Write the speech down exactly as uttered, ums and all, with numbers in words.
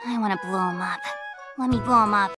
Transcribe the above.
I want to blow him up. Let me blow him up.